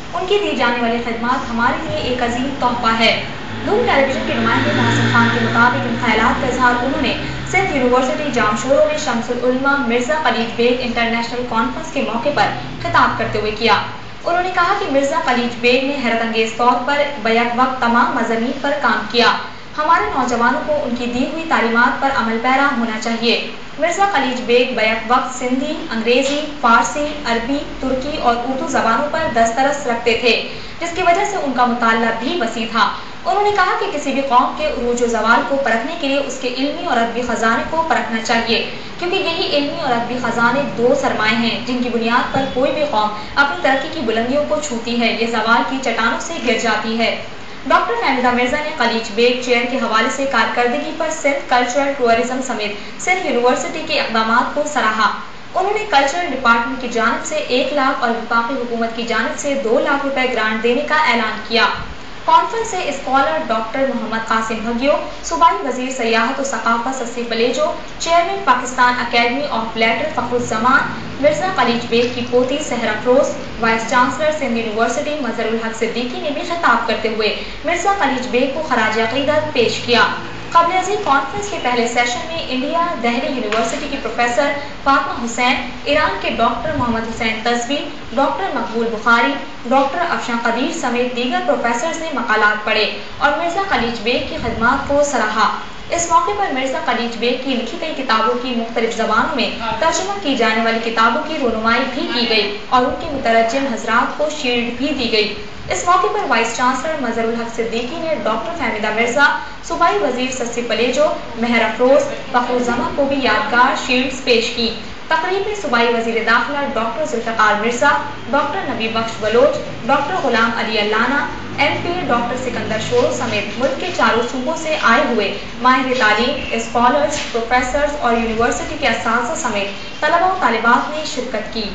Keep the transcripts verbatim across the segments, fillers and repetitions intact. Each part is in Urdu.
ان کی دی جانے والی خدمات ہمارے لیے ایک عظیم تحفہ ہے۔ دھوم ٹیلی ویژن کے نمائندے محسن خان کے مطابق ان خیالات کا اظہار انہوں نے سندھ یونیورسٹی جامشورو میں شمس العلماء Mirza Khalij bag international conference کے موقع پر خطاب کرتے ہوئے کیا۔ انہوں نے کہا کہ مرزا خلیج بیگ نے حیرت انگیز طور پر بیک وقت تمام مضامین پر کام کیا۔ ہمارے نوجوانوں کو ان کی دی ہوئی تعلیمات پر عمل پیرا ہونا چاہیے۔ مرزا خلیج بیگ بیک وقت سندھی، انگریزی، فارسی، عربی، ترکی اور اردو زبانوں پر دسترس رکھتے تھے، جس کی وجہ سے ان کا مطالعہ بھی وسیع تھا۔ انہوں نے کہا کہ کسی بھی قوم کے عروج و زوال کو پرکھنے کے لیے اس کے علمی اور ادبی خزانے کو پرکھنا چاہیے، کیونکہ یہی علمی اور ادبی خزانے دو سرمائے ہیں جن کی بنیاد پر کوئی بھی قوم اپنی ترقی کی بلندیوں کو چھوتی ہے، یہ زوال کی چٹانوں سے گر جاتی ہے۔ ڈاکٹر فہمیدہ مرزا نے خلیج بیگ چیئر کے حوالے سے کارکردگی پر سندھ کلچرل ٹورازم سمیت سندھ یونیورسٹی کے اقدامات کو سراہا۔ انہوں نے کلچرل ڈپارٹمنٹ کی جانب سے ایک لاکھ اور وفاقی حکومت کی جانب سے دو لاکھ روپے گرانٹ دینے کا اعلان کیا۔ کانفرنس سے اسکالر ڈاکٹر محمد قاسم بھگیو، صوبائی وزیر سیاحت و ثقافت Sassui Palijo, chairman Pakistan academy of letters Fakhar Zaman Mirza Khalij Baig کی پوتی Sahar Afroz, vice chancellor Sindh university Mazhar ul Haq Siddiqui نے بھی خطاب کرتے ہوئے مرزا خلیج بیگ کو خراج عقیدت پیش کیا۔ قبل ازیں کانفرنس کے پہلے سیشن میں انڈیا دہلی یونیورسٹی کی پروفیسر فاطمہ حسین، ایران کے doctor Muhammad Hussain Tazvi, doctor Maqbool Bukhari, doctor Afshan Qadeer سمیت دیگر پروفیسرز نے مقالات پڑھے اور مرزا خلیج بیگ کی خدمات کو سراہا۔ اس موقع پر مرزا خلیج بیگ کی لکھی گئی کتابوں کی مختلف زبانوں میں ترجمہ کی جانے والی کتابوں کی رونمائی بھی کی گئی اور ان کے مترجم حضرات کو شیلڈ بھی دی گئی۔ اس موقع پر وائس چانسلر مظہر الحق صدیقی نے ڈاکٹر فہمیدہ مرزا، صوبائی وزیر سسی پلیجو، مہر افروز، فخر الزمان کو بھی یادگار شیلڈز پیش کی۔ تقریب میں صوبائی وزیر داخلہ ڈاکٹر ذوالفقار مرزا، ڈاکٹر نبی بخش Baloch, doctor Ghulam Ali Allana, M P doctor Sikandar Shoro سمیت ملک کے چاروں صوبوں سے آئے ہوئے ماہر تعلیم، اسکالرز، پروفیسرز اور یونیورسٹی کے اساتذہ سمیت طلباء و طالبات نے شرکت کی۔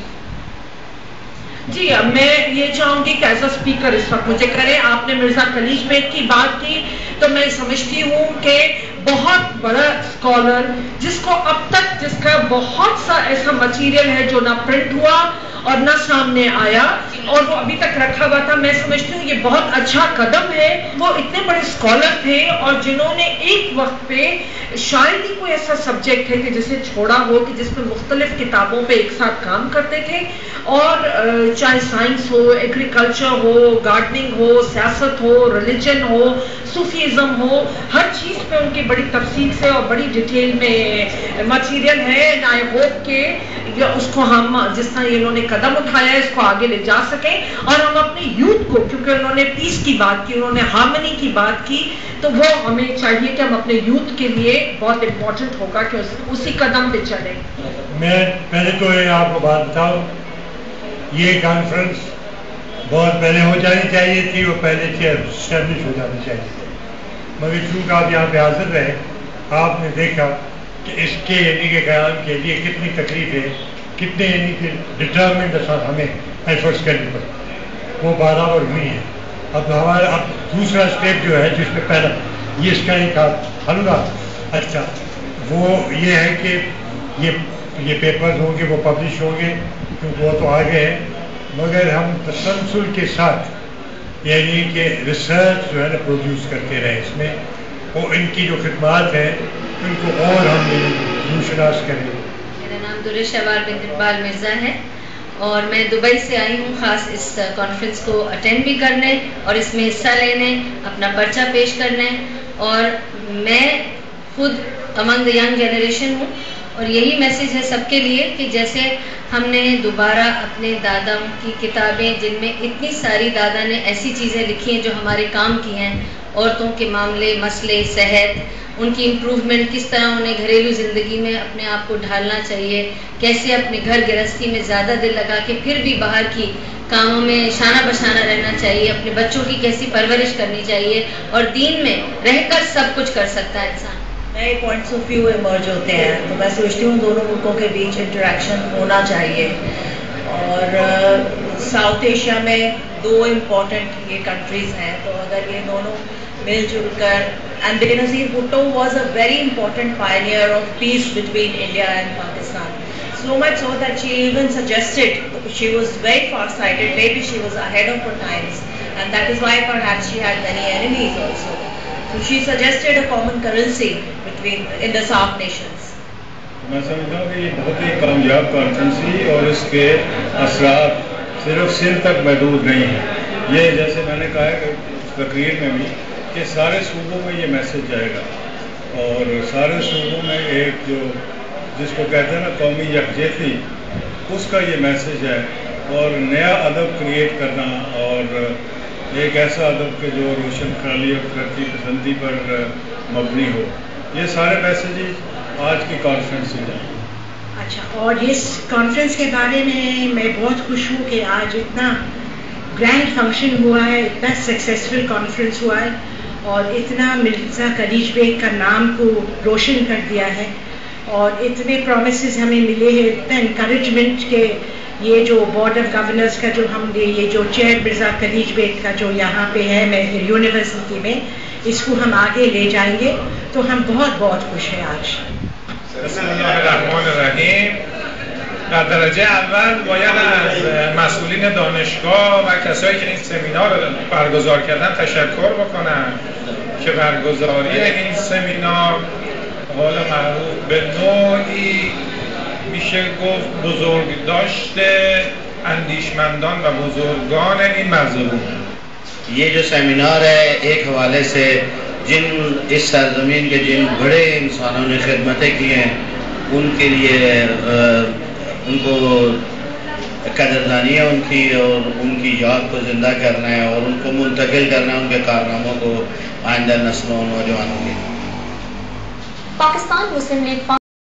جی میں یہ چاہوں گی کہ ایز اے اسپیکر اس وقت مجھے کریں، آپ نے مرزا خلیج بیگ کی بات کی تو میں سمجھتی ہوں کہ بہت بڑا اسکالر جس کو اب تک جس کا بہت سا ایسا مٹیریل ہے جو نہ پرنٹ ہوا اور نہ سامنے آیا اور وہ ابھی تک رکھا ہوا تھا، میں سمجھتی ہوں یہ بہت اچھا قدم ہے۔ وہ اتنے بڑے اسکالر تھے اور جنہوں نے ایک وقت پہ شاید ہی کوئی ایسا سبجیکٹ ہے کہ جسے چھوڑا ہو کہ جس میں مختلف کتابوں پہ ایک ساتھ کام کرتے تھے، اور چاہے سائنس ہو، ایگریکلچر ہو، گارڈننگ ہو، سیاست ہو، ریلیجن ہو، صوفیزم ہو، ہر چیز پہ ان کی بڑی تفصیل سے اور بڑی ڈیٹیل میں مٹیریل ہے۔ اینڈ آئی ہوپ کہ اس کو ہم جس طرح انہوں نے قدم اٹھایا اس کو آگے لے جا سکیں، اور ہم اپنے یوتھ کو، کیونکہ انہوں نے پیس کی بات کی، انہوں نے ہارمنی کی بات کی، تو وہ ہمیں چاہیے کہ ہم اپنے یوتھ کے لیے بہت امپورٹنٹ ہوگا کہ اسی قدم پہ چلیں۔ میں پہلے تو آپ کو بات بتاؤں، یہ کانفرنس بہت پہلے ہو جانی چاہیے تھی، وہ پہلے سے اسٹیبلش ہو جانی چاہیے تھی، مگر چونکہ آپ یہاں پہ حاضر رہے، آپ نے دیکھا کہ اس کے یعنی کہ قیام کے لیے کتنی تکلیف ہے، کتنے یعنی کہ ڈٹرمنٹ ہمیں ایفرٹس کرنی پڑتی، وہ برابر ہوئی ہے۔ اب ہمارا اب دوسرا اسٹیپ جو ہے جس میں پہلا یہ اس کا ایک حلوہ اچھا وہ یہ ہے کہ یہ یہ پیپرز ہوں گے، وہ پبلش ہوں گے، کیونکہ وہ تو آگے ہیں، مگر ہم تسلسل کے ساتھ یعنی کہ ریسرچ جو ہے نا پروڈیوس کرتے رہے اس میں، اور ان کی جو خدمات ہیں ان کو اور ہم روشناس کریں۔ میرا نام درِ شوار بنت اقبال مرزا ہے اور میں دبئی سے آئی ہوں خاص اس کانفرنس کو اٹینڈ بھی کرنے اور اس میں حصہ لینے، اپنا پرچہ پیش کرنے، اور میں خود امنگ دا ینگ جنریشن ہوں، اور یہی میسیج ہے سب کے لیے کہ جیسے ہم نے دوبارہ اپنے دادا کی کتابیں جن میں اتنی ساری دادا نے ایسی چیزیں لکھی ہیں جو ہمارے کام کی ہیں، عورتوں کے معاملے، مسئلے، صحت، ان کی امپروومنٹ، کس طرح انہیں گھریلو زندگی میں اپنے آپ کو ڈھالنا چاہیے، کیسے اپنے گھر گرہستی میں زیادہ دل لگا کے پھر بھی باہر کی کاموں میں شانہ بشانہ رہنا چاہیے، اپنے بچوں کی کیسی پرورش کرنی چاہیے، اور دین میں رہ کر سب کچھ کر سکتا ہے انسان۔ نئے پوائنٹس آف ویو ایمرج ہوتے ہیں، تو میں سوچتی ہوں دونوں ملکوں کے بیچ انٹریکشن ہونا چاہیے، اور ساؤتھ ایشیا میں دو امپورٹنٹ یہ کنٹریز ہیں، تو اگر یہ دونوں مل جل کر، and Benazir Bhutto was a very important pioneer of peace between India and Pakistan, So much so that she even suggested, she was very far-sighted, maybe she was ahead of her times, and that is why perhaps she had many enemies also. So she suggested a common currency between in the SAARC nations. میں سمجھتا ہوں کہ یہ بہت ہی کامیاب کانفرنس تھی اور اس کے اثرات صرف سندھ تک محدود نہیں ہیں. یہ جیسے میں نے کہا ہے کہ تقریر میں بھی کہ سارے صوبوں میں یہ میسج جائے گا اور سارے صوبوں میں ایک جو جس کو کہتے ہیں نا قومی یکجہتی, اس کا یہ میسج ہے اور نیا ادب کریٹ کرنا اور ایک ایسا ادب کہ جو روشن خیالی اور ترقی پسندی پر مبنی ہو. یہ سارے میسیجز آج کی کانفرنس سے جائیں. اچھا, اور اس کانفرنس کے بارے میں میں بہت خوش ہوں کہ آج اتنا گرینڈ فنکشن ہوا ہے, اتنا سکسیزفل کانفرنس ہوا ہے اور اتنا مرزا کلیج بیگ کا نام کو روشن کر دیا ہے اور اتنے پرومسز ہمیں ملے ہیں, اتنا انکریجمنٹ کہ یہ جو بورڈ آف گورنرز کا جو ہم نے یہ جو چیئر مرزا کلیج بیگ کا جو یہاں پہ ہے میں یونیورسٹی میں, اس کو ہم آگے لے جائیں گے, تو ہم بہت بہت خوش ہیں آج. بسم الله الرحمن الرحیم. در درجه اول باید از مسئولین دانشگاه و کسایی که این سمینار رو برگزار کردن تشکر بکنم که برگزاری این سمینار حال معروف به نوعی میشه گفت بزرگ داشته اندیشمندان و بزرگان این مظلوم. یہ جو سیمینار ہے ایک حوالے سے جن اس سرزمین کے جن بڑے انسانوں نے خدمتیں کی ہیں ان کے لیے ان کو قدردانی ہے ان کی, اور ان کی یاد کو زندہ کرنا ہے اور ان کو منتقل کرنا ہے, ان کے کارناموں کو آئندہ نسلوں اور نوجوانوں کے. پاکستان مسلم لیگ